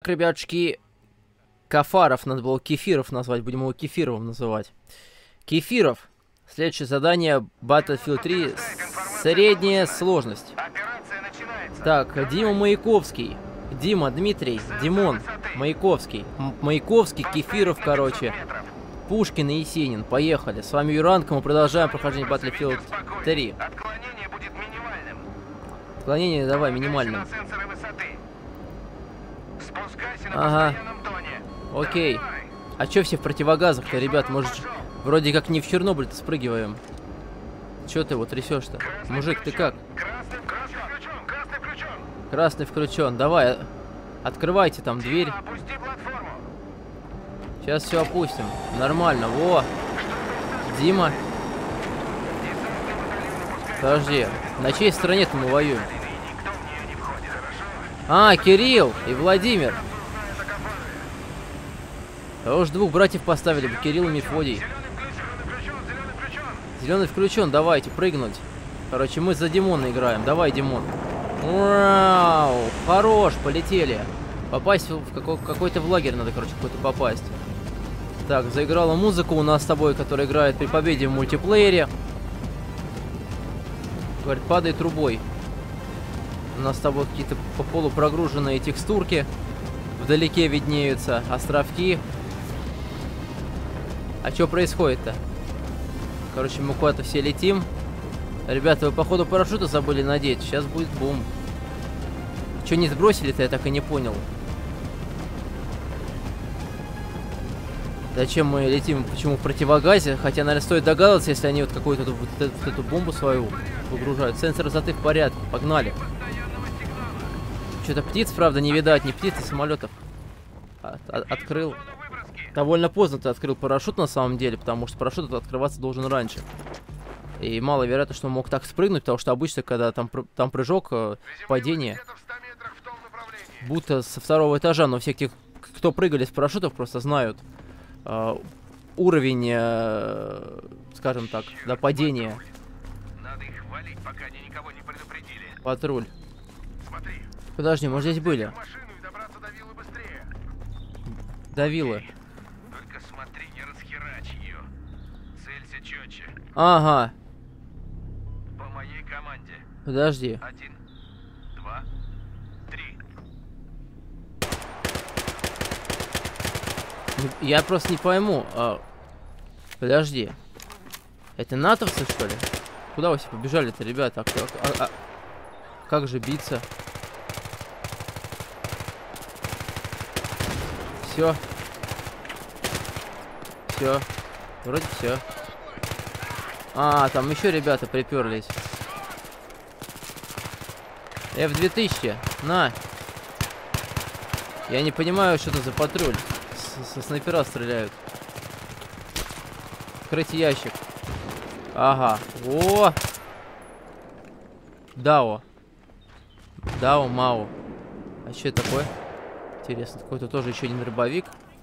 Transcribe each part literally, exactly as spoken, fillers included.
ребятушки, Кафаров, надо было Кефиров назвать, будем его Кефировым называть. Кефиров. Следующее задание Battlefield три. Средняя сложность. Так, Дима Маяковский. Дима, Дмитрий, Димон, Маяковский. М Маяковский, Кефиров, короче. Пушкин и Есенин. Поехали. С вами Юранка, мы продолжаем прохождение Battlefield три. Отклонение будет минимальным. Отклонение давай, минимальным. Ага. Окей. А чё все в противогазах-то, ребят? Может, вроде как не в Чернобыль-то спрыгиваем. Чё ты вот трясешь-то? Мужик, ты как? Красный, красный включен, красный включен. Красный включен. Давай, открывайте там дверь. Опусти платформу. Сейчас все опустим. Нормально. Во. Дима. Подожди. На чьей стороне-то мы воюем? А, Кирилл и Владимир. А уж двух братьев поставили бы, Кирилл и Мефодий. Зеленый включен, давайте, прыгнуть. Короче, мы за Димона играем. Давай, Димон. Вау, хорош, полетели. Попасть в какой- какой-то в лагерь надо, короче, какой-то попасть. Так, заиграла музыка у нас с тобой, которая играет при победе в мультиплеере. Говорит, падай трубой. У нас с тобой какие-то по полу прогруженные текстурки. Вдалеке виднеются островки. А что происходит-то? Короче, мы куда-то все летим. Ребята, вы походу парашюты забыли надеть. Сейчас будет бум. Что не сбросили-то, я так и не понял. Зачем мы летим, почему в противогазе? Хотя, наверное, стоит догадываться, если они вот какую-то вот, вот, вот эту бомбу свою выгружают. Сенсор высоты в порядке. Погнали. Что-то птиц, правда, не видать. Не птиц, а самолетов. От, от, открыл. Довольно поздно ты открыл парашют на самом деле, потому что парашют открываться должен раньше. И маловероятно, что он мог так спрыгнуть, потому что обычно, когда там, там прыжок, падение, будто со второго этажа, но все те, кто прыгали с парашютов, просто знают э, уровень, э, скажем так, до падения. Надо их валить, пока они никого не предупредили. Патруль. Смотри. Подожди, мы здесь были. Машину и добраться до виллы быстрее. До виллы. Только смотри, не расхерачь ее. Целься четче. Ага. По моей команде. Подожди. Один, два, три. Я просто не пойму. А... Подожди. Это натовцы, что ли? Куда вы все побежали-то, ребята? А, а, а... Как же биться? Все. Все. Вроде все. А, там еще ребята приперлись. эф две тысячи. На. Я не понимаю, что это за патруль. С Со снайпера стреляют. Открыть ящик. Ага. О! Дао. Дао, Мао. А что это такое? Интересно, какой-то тоже еще один дробовик.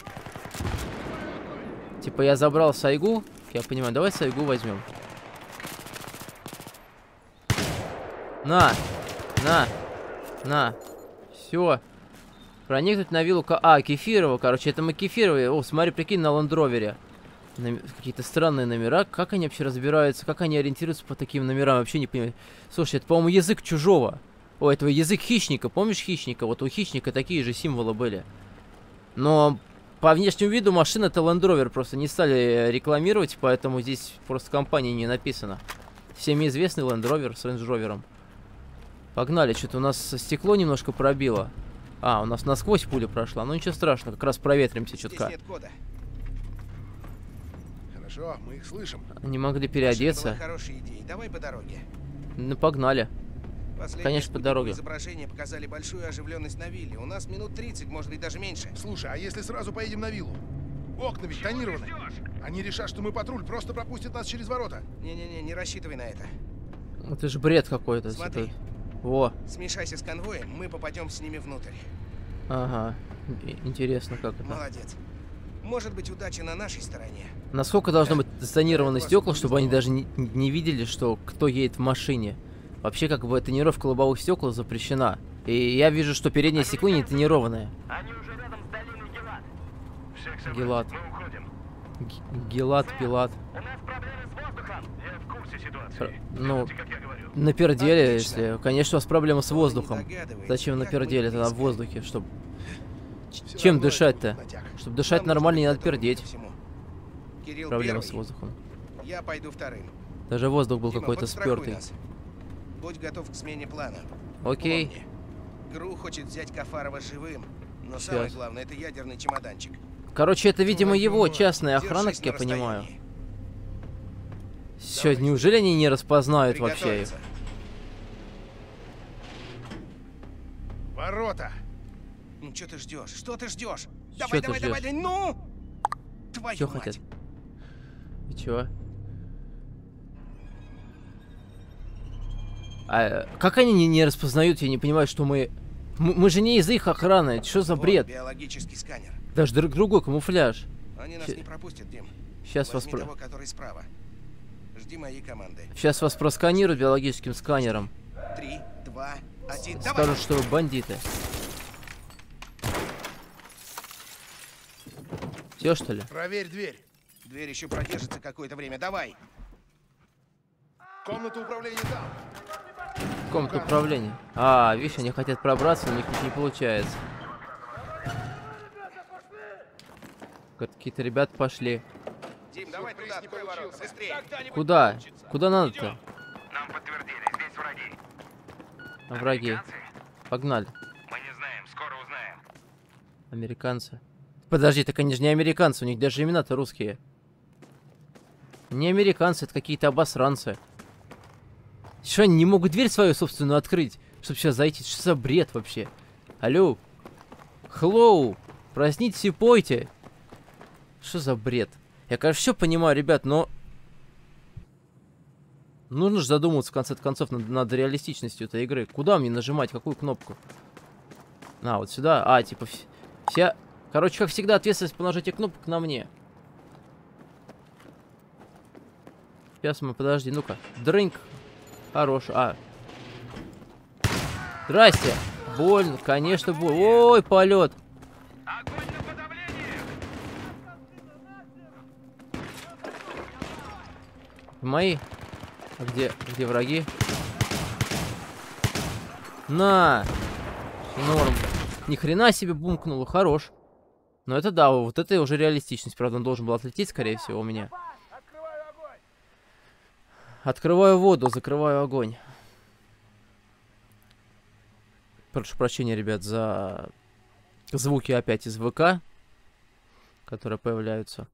Типа я забрал Сайгу. Я понимаю, давай Сайгу возьмем. На! На! На! Все. Проникнуть на виллу... А, Кефирова, короче, это мы Кефировые. О, смотри, прикинь, на лендровере. Нам... Какие-то странные номера. Как они вообще разбираются? Как они ориентируются по таким номерам? Вообще не понимаю. Слушай, это, по-моему, язык чужого. О, этого язык хищника. Помнишь хищника? Вот у хищника такие же символы были. Но по внешнему виду машина это Land Rover. Просто не стали рекламировать, поэтому здесь просто компания не написана. Всем известный Land Rover с Range Rover'ом. Погнали. Что-то у нас стекло немножко пробило. А, у нас насквозь пуля прошла. Ну ничего страшного, как раз проветримся чутка. Хорошо, мы их слышим. Не могли переодеться. Хорошая идея. Давай по дороге. Ну погнали. Последние Конечно, по дороге. Изображения показали большую оживленность на вилле. У нас минут тридцать, может быть, даже меньше. Слушай, а если сразу поедем на виллу? Окна ведь тонированы. Они решат, что мы патруль, просто пропустят нас через ворота. Не-не-не, не рассчитывай на это. Это же бред какой-то. Смотри. Во. Смешайся с конвоем, мы попадем с ними внутрь. Ага. Интересно, как это. Молодец. Может быть, удача на нашей стороне. Насколько должно быть тонированы стекла, чтобы они даже не, не видели, что кто едет в машине? Вообще, как бы, тонировка лобовых стекол запрещена. И я вижу, что переднее стекло не тонированное. Они уже Гелат. Мы уходим. Г- Гелат, Пилат. У нас проблемы с воздухом. Я в курсе ситуации. Хр- Ну, Как я говорю. на перделе, Отлично. если... Конечно, у вас проблема с Он не воздухом. догадывается, Зачем на как мы перделе тогда в близко. воздухе, чтобы... Всё Чем равно это дышать-то? будет натяг. Чтобы дышать Нам нормально, не нужно надо быть готовым пердеть. ко всему. Кирилл Проблема первый, с воздухом. я пойду вторым. Даже воздух был Дима, какой-то подстрахуй спёртый. нас. Будь готов к смене плана. Окей. Помни, ГРУ хочет взять Кафарова живым, но самое Сейчас. главное — это ядерный чемоданчик. Короче, это, видимо, Твою его мать, частная держись охрана, как на я понимаю. расстоянии. Все, неужели они не распознают вообще их? Приготовиться. Ворота! Ну что ты ждешь? Что ты ждешь? Чё Давай, ты давай, давай, ждёшь? давай, ну! Твою Чё мать. хотят? И чё? А э, как они не, не распознают, я не понимаю, что мы... Мы, мы же не из их охраны, что за Вот бред? биологический сканер. Даже друг другой камуфляж. Они нас Ща- не пропустят, Дим. Сейчас вас, Возьми про... того, который справа. Жди моей команды. Сейчас вас просканируют биологическим сканером. Три, два, один, давай! Скажут, что вы бандиты. Все, что ли? Проверь дверь. Дверь еще продержится какое-то время, давай! Комната управления там. Комната управления. А, видишь, они хотят пробраться, но у них не получается. Какие-то ребята пошли. Дим, давай туда, открой ворота, быстрее! Куда? Куда надо-то? Нам подтвердили, здесь враги. А враги. Американцы? Погнали. Мы не знаем, скоро узнаем. Американцы. Подожди, так они же не американцы, у них даже имена-то русские. Не американцы, это какие-то обосранцы. Что, они не могут дверь свою собственную открыть, чтобы сейчас зайти? Что за бред вообще? Алло? Хеллоу? Проснитесь и пойте. Что за бред? Я, конечно, все понимаю, ребят, но... Нужно же задумываться, в конце концов, над, над реалистичностью этой игры. Куда мне нажимать? Какую кнопку? А, вот сюда. А, типа, вс- вся... Короче, как всегда, ответственность по нажатию кнопок на мне. Сейчас мы, подожди, ну-ка. Дрынк. Хорош. А. Здрасте. Больно, конечно, больно. Ой, полет. Огонь на подавление! Мои. А где, где враги? На. Норм. Ни хрена себе бумкнуло. Хорош. Но это да, вот это уже реалистичность. Правда, он должен был отлететь, скорее всего, у меня. Открываю воду, закрываю огонь. Прошу прощения, ребят, за звуки опять из ВК, которые появляются.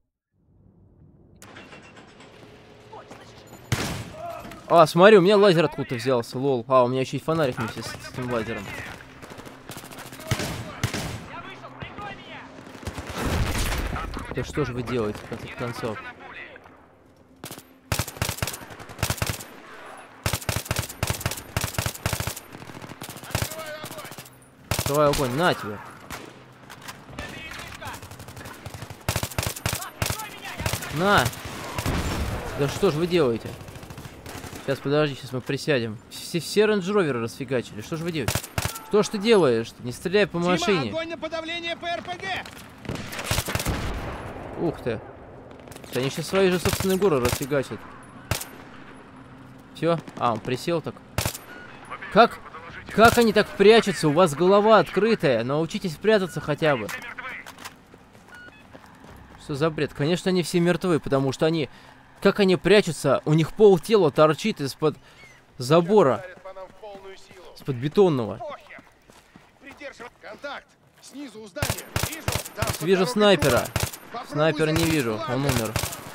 А, смотри, у меня лазер откуда-то взялся, лол. А, у меня еще и фонарик вместе с, с этим лазером. Да что же вы делаете, в конце концов? Открывай огонь, на тебе. На! Да что же вы делаете? Сейчас, подожди, сейчас мы присядем. Все, все рейндж-роверы расфигачили. Что же вы делаете? Что ж ты делаешь? Не стреляй по машине. Дима, огонь на подавление ПРПГ! Ух ты. Они сейчас свои же собственные горы расфигачат. Все? А, он присел так. Как? Как они так прячутся? У вас голова открытая. Научитесь прятаться хотя бы. Что за бред? Конечно, они все мертвы, потому что они... Как они прячутся? У них пол тела торчит из-под забора. Из-под бетонного. Контакт! Снизу у здания! Вижу! Там под Вижу дорогой снайпера. трубы. Попробуй Снайпера не зайти с вижу. фланга. Он умер.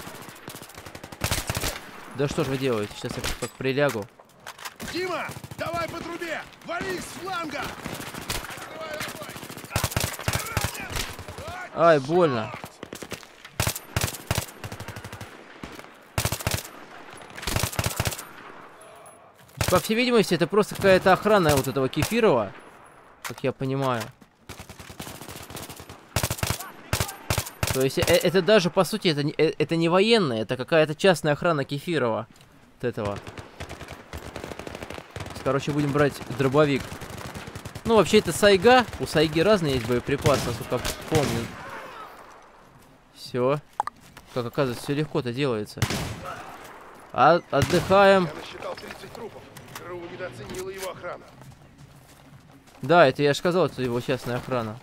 Да что ж вы делаете? Сейчас я как прилягу. Дима, давай по трубе! Вали с фланга! Открываю огонь! Ай, больно. По всей видимости, это просто какая-то охрана вот этого Кефирова, как я понимаю. То есть, э это даже, по сути, это не, э это не военная, это какая-то частная охрана Кефирова. Вот этого. Короче, будем брать дробовик. Ну, вообще, это сайга. У сайги разные есть боеприпасы, насколько помню. Все. Как оказывается, все легко-то делается. А отдыхаем. Я насчитал тридцать трупов. ГРУ недооценила его охрана. Да, это я же сказал, это его частная охрана.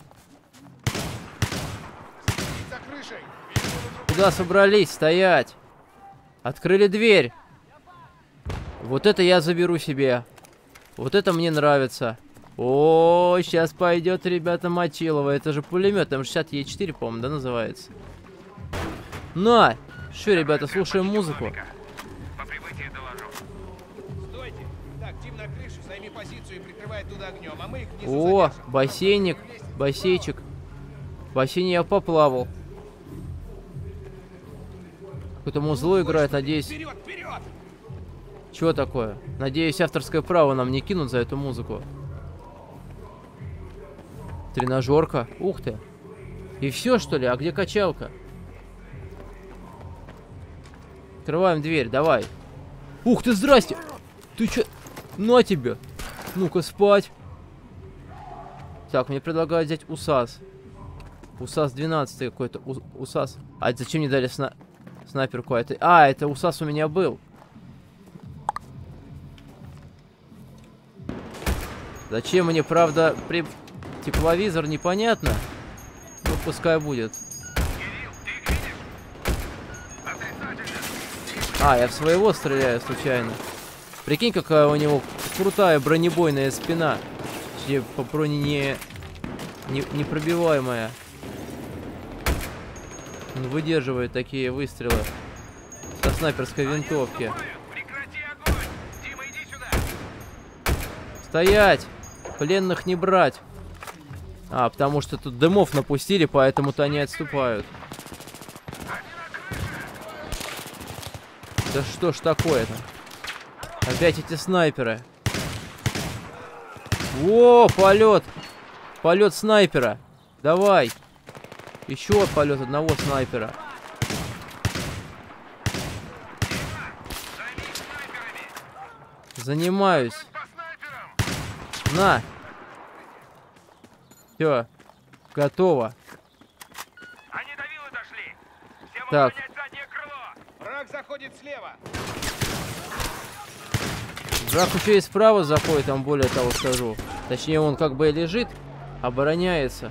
За крышей. Куда собрались? Стоять! Открыли дверь. Вот это я заберу себе. Вот это мне нравится. О, сейчас пойдет, ребята, Мочилова. Это же пулемет, там шестьдесят Е четыре, по-моему, да, называется. На! Что, ребята, слушаем музыку. По прибытии доложу. Стойте! Так, Тим на крышу, займи позицию и прикрывай оттуда огнем, а мы их внизу О, задержим. бассейник, бассейчик. В бассейне я поплавал. Какое-то музло играет, надеюсь. Вперед, вперед! Чего такое? Надеюсь, авторское право нам не кинут за эту музыку. Тренажерка. Ух ты. И все, что ли? А где качалка? Открываем дверь, давай. Ух ты, здрасте! Ты чё? На тебе! Ну-ка, спать. Так, мне предлагают взять УСАС. УСАС двенадцать какой-то. УСАС. А зачем мне дали сна... снайперку? Это... А, это УСАС у меня был. Зачем мне, правда, при... тепловизор, непонятно. Ну, пускай будет. А, я в своего стреляю случайно. Прикинь, какая у него крутая бронебойная спина. Точнее, по броне не... не... непробиваемая. Он выдерживает такие выстрелы со снайперской винтовки. Прекрати огонь! Дима, иди сюда! Стоять! Пленных не брать. А, потому что тут дымов напустили, поэтому-то они отступают. Да что ж такое-то? Опять эти снайперы. О, полет! Полет снайпера. Давай. Еще полет одного снайпера. Занимаюсь. На. Все. Готово. Они до виллы дошли. Всем Так. охранять заднее крыло. Враг заходит слева. Враг еще и справа заходит, там более того скажу. Точнее, он как бы и лежит, обороняется.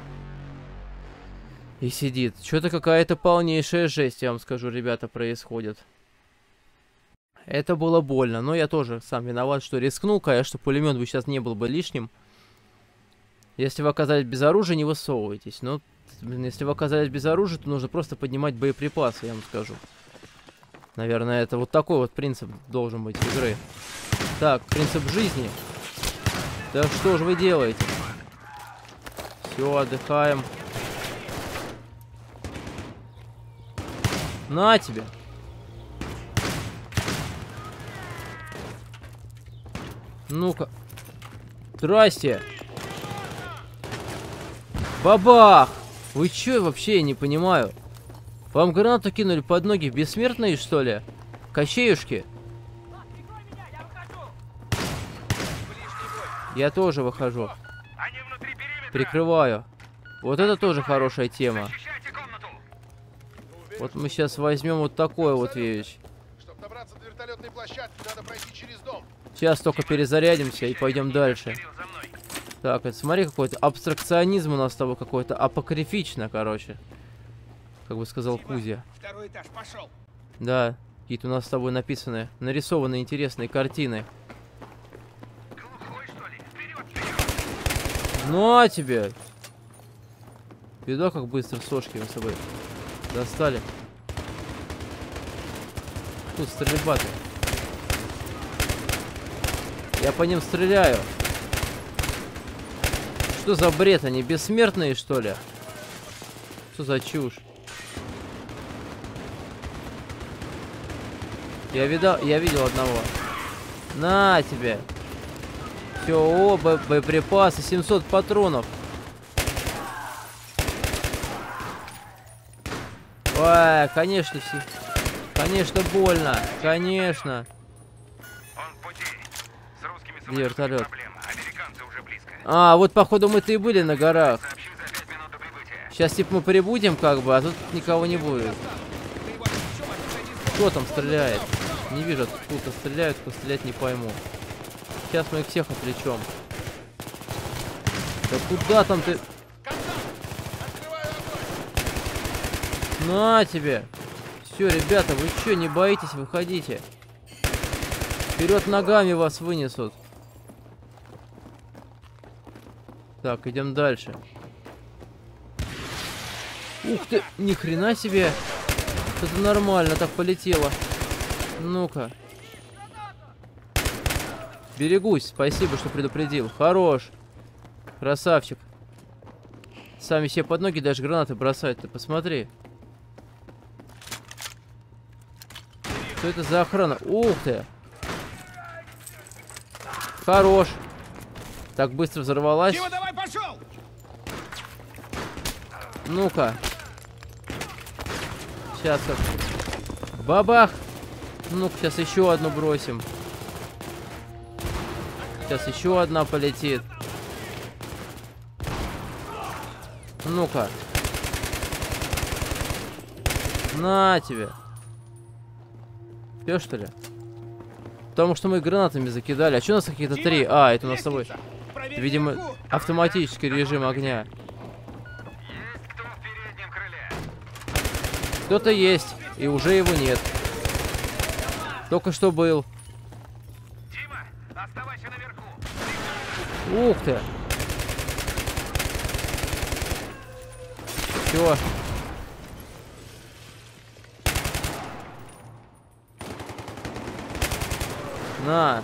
И сидит. Что-то какая-то полнейшая жесть, я вам скажу, ребята, происходит. Это было больно, но я тоже сам виноват, что рискнул. Конечно, пулемет бы сейчас не был бы лишним. Если вы оказались без оружия, не высовывайтесь. Но, блин, если вы оказались без оружия, то нужно просто поднимать боеприпасы, я вам скажу. Наверное, это вот такой вот принцип должен быть игры. Так, принцип жизни. Да что же вы делаете? Все, отдыхаем. На тебе. Ну-ка. Здрасте. Бабах! Вы чё вообще, я не понимаю. Вам гранату кинули под ноги, бессмертные, что ли? Кощеюшки? Я тоже выхожу. Они внутри периметра. Прикрываю. Вот это тоже хорошая тема. Защищайте комнату. Вот мы сейчас возьмем вот такое вот вещь. Чтобы добраться до вертолетной площадки, надо пройти через дом. Сейчас только перезарядимся и пойдем дальше. Кирилл, за мной. Так, это смотри, какой-то абстракционизм у нас с тобой какой-то, апокрифично, короче. Как бы сказал Кузя. Второй этаж, пошел. Да, какие-то у нас с тобой написаны, нарисованы интересные картины. Глухой, что ли? Вперед, вперед! Ну а тебе! Видно, как быстро сошки мы с собой достали. Тут стрельба-то. Я по ним стреляю. Что за бред? Они бессмертные, что ли? Что за чушь? Я видал, я видел одного. На тебе. Все, о, бо боеприпасы, семьсот патронов. Ой, конечно, все. Конечно, больно. Конечно. Он в пути. С русскими Где вертолет? проблема. Американцы уже близко. А, вот походу мы-то и были на горах. Сообщу за пять минут до прибытия. Сейчас, типа, мы прибудем, как бы, а тут никого не будет. Кто там стреляет? Не вижу, откуда стреляют, кто стрелять не пойму. Сейчас мы их всех отвлечем. Да куда там ты? На тебе! Все, ребята, вы что, не боитесь? Выходите. Вперед ногами вас вынесут. Так, идем дальше. Ух ты, ни хрена себе. Это нормально так полетело. Ну-ка. Берегусь, спасибо, что предупредил. Хорош. Красавчик. Сами себе под ноги даже гранаты бросают. Ты посмотри. Что это за охрана? Ух ты. Хорош. Так быстро взорвалась. Дима, давай, пошел! Ну-ка. Сейчас как. Бабах. Ну-ка, сейчас еще одну бросим. Сейчас еще одна полетит. Ну-ка. На тебе. Все, что ли? Потому что мы гранатами закидали. А что у нас какие-то три? А, это у нас с тобой. Видимо, автоматический режим огня. Есть кто в переднем крыле? Кто-то есть, и уже его нет. Только что был. Дима, оставайся наверху. Ух ты. Все. На.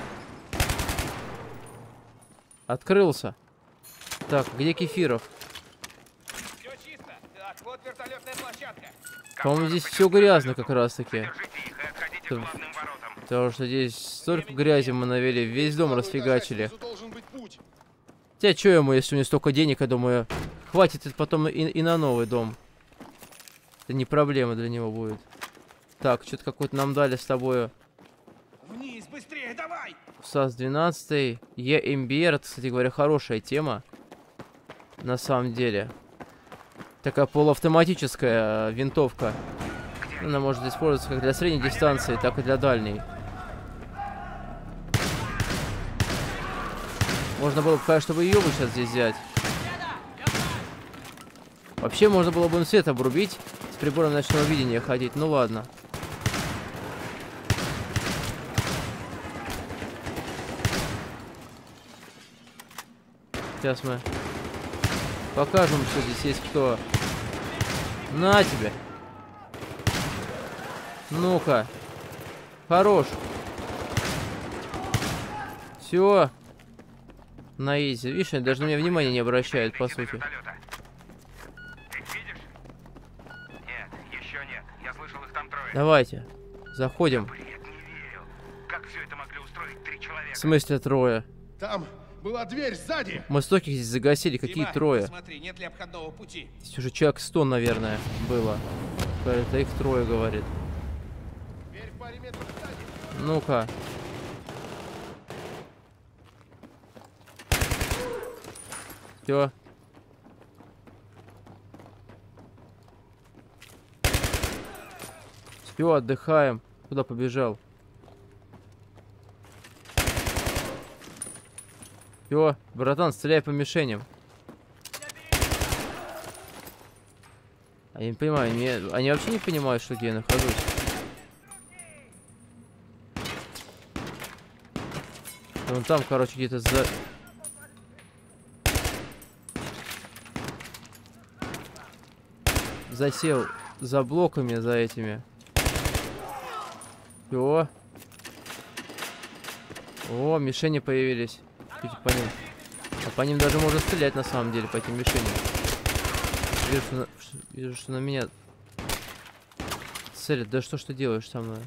Открылся. Так, где Кефиров? Все чисто. Так, вот вертолетная площадка. По-моему, здесь все грязно как раз таки. Держите их и отходите к Тут- главным воротам. Потому что здесь столько грязи мы навели, весь дом расфигачили. Внизу должен быть путь. Хотя, что ему, если у него столько денег, я думаю, хватит это потом и, и на новый дом. Это не проблема для него будет. Так, что-то какой-то нам дали с тобой. Вниз, быстрее, давай! САС двенадцать, Е М Б Р, это, кстати говоря, хорошая тема. На самом деле. Такая полуавтоматическая э, винтовка. Она может использоваться как для средней дистанции, так и для дальней. Можно было бы, конечно, бы ее бы сейчас здесь взять. Вообще, можно было бы свет обрубить, с прибором ночного видения ходить. Ну ладно. Сейчас мы покажем, что здесь есть кто. На тебе. Ну-ка. Хорош. Все. На изи. Видишь, они даже на меня внимания не обращают, по сути. Вертолета. Ты их видишь? Нет, еще нет. Я слышал, их там трое. Давайте. Заходим. Бред, не верю. Как все это могли устроить три человека? В смысле трое? Там была дверь сзади. Мы стольких здесь загасили, какие Дима, трое? Смотри, нет ли обходного пути? Здесь уже человек сто, наверное, было. Это их трое, говорит. Дверь в паре метров сзади. Ну-ка. Все. Все, отдыхаем. Куда побежал? Все, братан, стреляй по мишеням. А я не понимаю, они, они вообще не понимают, что где я нахожусь. Вон там, короче, где-то за... Засел за блоками, за этими. Все. О, мишени появились. Видите, по ним. А по ним даже можно стрелять на самом деле, по этим мишеням. Вижу, что на, вижу, что на меня целят. Да что ж ты делаешь со мной?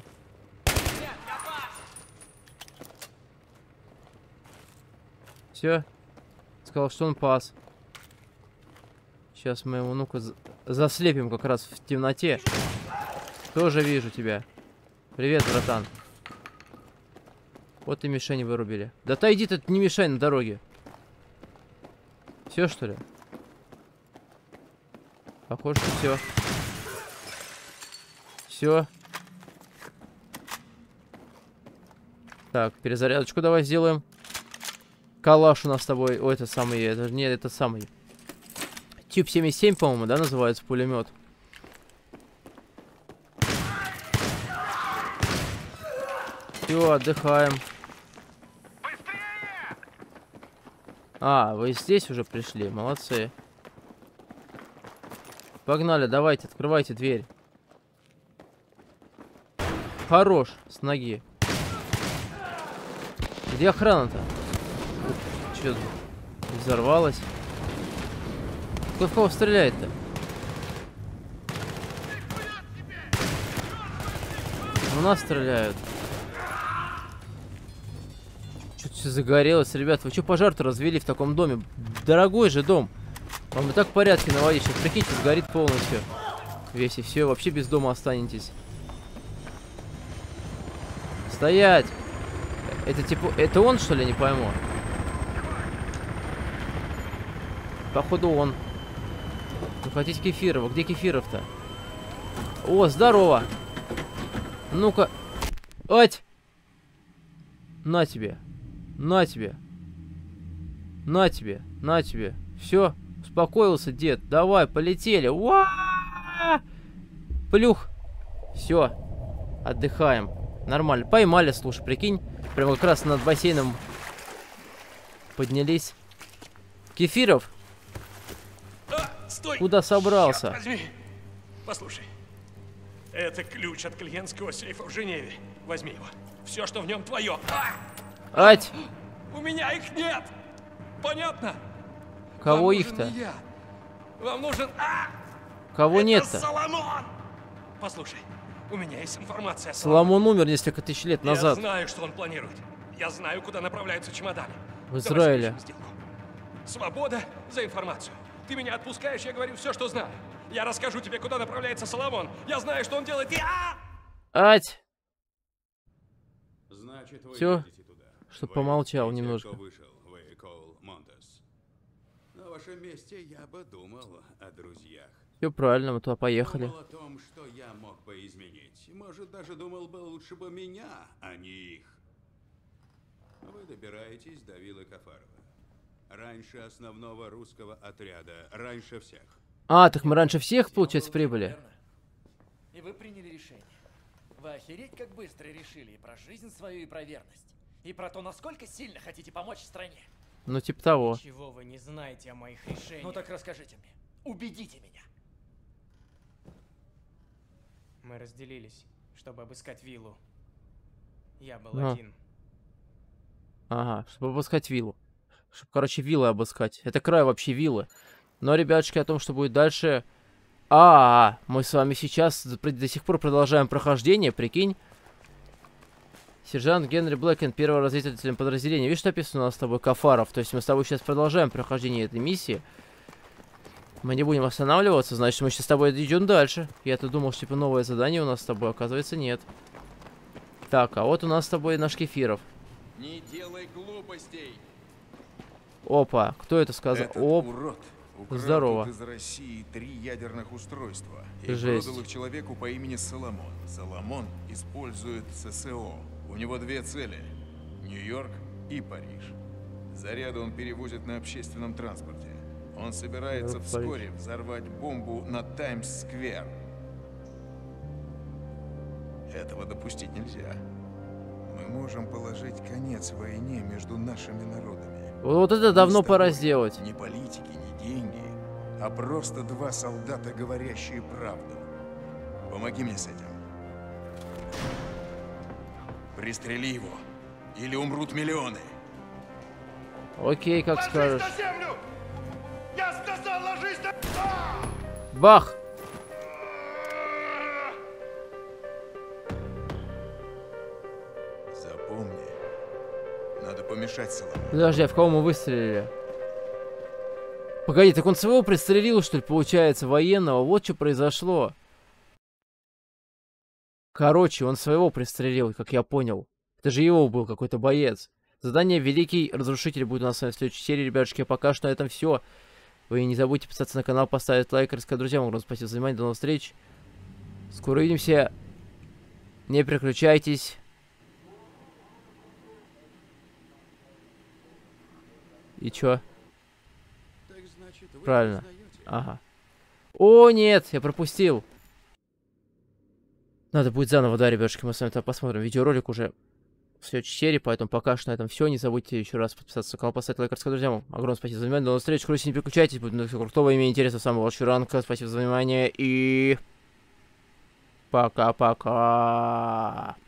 Все. Сказал, что он пас. Сейчас мы его, ну-ка, заслепим как раз в темноте. Тоже вижу тебя. Привет, братан. Вот и мишени вырубили. Да отойди, ты не мешай на дороге. Все, что ли? Похоже, что все. Все. Так, перезарядочку давай сделаем. Калаш у нас с тобой. О, это самый. Это, нет, это самый. Тюб семьдесят семь, по-моему, да, называется пулемет. Все, отдыхаем. А, вы здесь уже пришли, молодцы. Погнали, давайте, открывайте дверь. Хорош, с ноги. Где охрана-то? Че, взорвалась? Кто в кого стреляет-то? У нас стреляют. Что-то все загорелось. Ребята, вы что пожар-то развели в таком доме? Дорогой же дом. Вам и так в порядке наводить. Сейчас, прикиньте, сгорит полностью. Весь и все. Вообще без дома останетесь. Стоять! Это типа... Это он, что ли? Не пойму. Походу он. Вы хотите Кефирова? Где Кефиров-то? О, здорово! Ну-ка. Ать! На тебе. На тебе. На тебе. На тебе. Все. Успокоился, дед. Давай, полетели. Уа! Плюх. Все. Отдыхаем. Нормально. Поймали, слушай, прикинь. Прямо как раз над бассейном поднялись. Кефиров. А, стой! Куда собрался? Черт возьми. Послушай. Это ключ от клиентского сейфа в Женеве. Возьми его. Все, что в нем твое. А! Ать! У меня их нет! Понятно? Кого Вам их-то? нужен не я. Вам нужен... А! Кого Это нет-то? Соломон! Послушай, у меня есть информация о Соломон умер несколько тысяч лет назад. Я знаю, что он планирует. Я знаю, куда направляются чемоданы. В Израиле. Давай заключим сделку. Свобода за информацию. Ты меня отпускаешь, я говорю все, что знаю. Я расскажу тебе, куда направляется Соломон. Я знаю, что он делает. Я... Ать! Значит, вы Всё, едете туда. чтоб Вы помолчал и те, немножко. кто вышел, вы, Коул Монтес. На вашем месте я бы думал о друзьях. Все правильно, мы туда поехали. Думал о том, что я мог бы изменить. Может, даже думал бы, лучше бы меня, а не их. Вы добираетесь до виллы Кафарова. Раньше основного русского отряда. Раньше всех. А, так мы раньше всех, получается, прибыли. Верно. И вы приняли решение. Вы охереть как быстро решили и про жизнь свою, и про верность. И про то, насколько сильно хотите помочь стране. Ну, типа того. Чего вы не знаете о моих решениях? Ну так расскажите мне. Убедите меня. Мы разделились, чтобы обыскать виллу. Я был Ну. один. Ага, чтобы обыскать виллу. Чтобы, короче, виллы обыскать. Это край вообще виллы. Но, ребятушки, о том, что будет дальше... А, -а, -а мы с вами сейчас до сих пор продолжаем прохождение, прикинь. Сержант Генри Блэкен, первый разведыватель подразделения. Видишь, что написано у нас с тобой? Кафаров. То есть мы с тобой сейчас продолжаем прохождение этой миссии. Мы не будем останавливаться, значит, мы сейчас с тобой идем дальше. Я-то думал, что типа новое задание у нас с тобой, оказывается, нет. Так, а вот у нас с тобой наш Кефиров. Не делай глупостей. Опа, кто это сказал? Этот Оп, урод украл здорово. тут из России три ядерных устройства и Жесть. продал их человеку по имени Соломон. Соломон использует ССО. У него две цели – Нью-Йорк и Париж. Заряды он перевозит на общественном транспорте. Он собирается Париж. вскоре взорвать бомбу на Таймс-сквер. Этого допустить нельзя. Мы можем положить конец войне между нашими народами. Вот это Мы давно с пора тобой сделать. Не политики, не деньги, а просто два солдата, говорящие правду. Помоги мне с этим. Пристрели его, или умрут миллионы. Окей, как скажешь. на землю! Я сказал, ложись на... Бах! Запомни, надо помешать Соломону. Подожди, а в кого мы выстрелили? Погоди, так он своего пристрелил, что ли, получается, военного? Вот что произошло. Короче, он своего пристрелил, как я понял. Это же его был какой-то боец. Задание «Великий Разрушитель» будет у нас в следующей серии, ребятушки. А пока что на этом все. Вы не забудьте подписаться на канал, поставить лайк, рассказать друзьям. Огромное спасибо за внимание, до новых встреч. Скоро увидимся. Не переключайтесь. И чё? Так значит, вы Правильно. признаете? Ага. О, нет, я пропустил. Надо будет заново, да, ребятушки, мы с вами там посмотрим. Видеоролик уже в следующей серии, поэтому пока что на этом все. Не забудьте еще раз подписаться на канал, поставить лайк, рассказать друзьям. Огромное спасибо за внимание, до новых встреч. Круто, не переключайтесь, будет все крутого, имея интереса самого большого ранка. Спасибо за внимание и... Пока-пока.